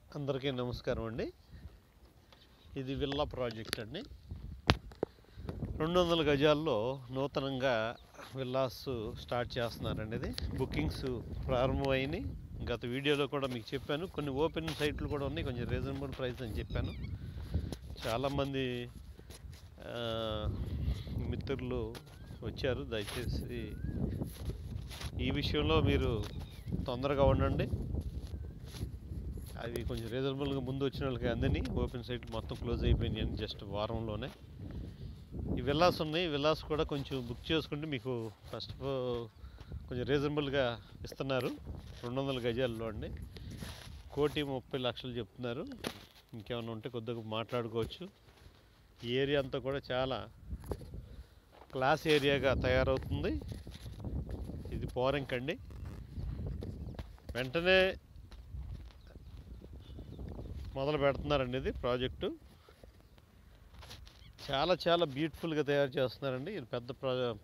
అందరికీ నమస్కారం అండి. ఇది విల్లా ప్రాజెక్ట్ అండి. 200 గజాల్లో నూతనంగా విల్లాస్ స్టార్ట్ చేస్తున్నారండి. ఇది బుకింగ్స్ ప్రారంభమైనాయి. గత వీడియోలో కూడా మీకు చెప్పాను, కొన్ని ఓపెన్ సైట్లు కూడా ఉన్నాయి, కొంచెం రీజనబుల్ ప్రైస్ అని చెప్పాను. చాలామంది మిత్రులు వచ్చారు. దయచేసి ఈ విషయంలో మీరు తొందరగా ఉండండి. అవి కొంచెం రీజనబుల్గా ముందు వచ్చిన వాళ్ళకి అందని ఓపెన్ సైట్ మొత్తం క్లోజ్ అయిపోయినాయి అని జస్ట్ వారంలోనే. ఈ విల్లాస్ ఉన్నాయి. విల్లాస్ కూడా కొంచెం బుక్ చేసుకుంటే మీకు ఫస్ట్ కొంచెం రీజనబుల్గా ఇస్తున్నారు. 200 గజాల్లో అండి. 1,30,00,000 చెప్తున్నారు. ఇంకేమైనా ఉంటే కొద్దిగా మాట్లాడుకోవచ్చు. ఈ ఏరియా అంతా కూడా చాలా క్లాస్ ఏరియాగా తయారవుతుంది. ఇది పోరంక్ అండి. వెంటనే మొదలు పెడుతున్నారండి. ఇది ప్రాజెక్టు చాలా బ్యూటిఫుల్గా తయారు చేస్తున్నారండి. ఇది పెద్ద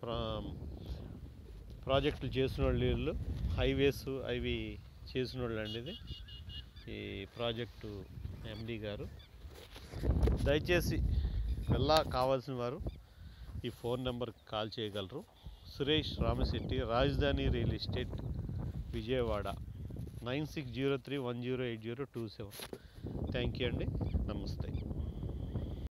ప్రాజెక్టులు చేసిన వాళ్ళు, వీళ్ళు హైవేస్ అవి చేసిన వాళ్ళు అండి. ఇది ఈ ప్రాజెక్టు ఎండి గారు. దయచేసి వెళ్ళా కావాల్సిన వారు ఈ ఫోన్ నెంబర్కి కాల్ చేయగలరు. సురేష్ రామశెట్టి, రాజధాని real estate, Vijayawada, 9603108027. Thank you అండి. నమస్తే.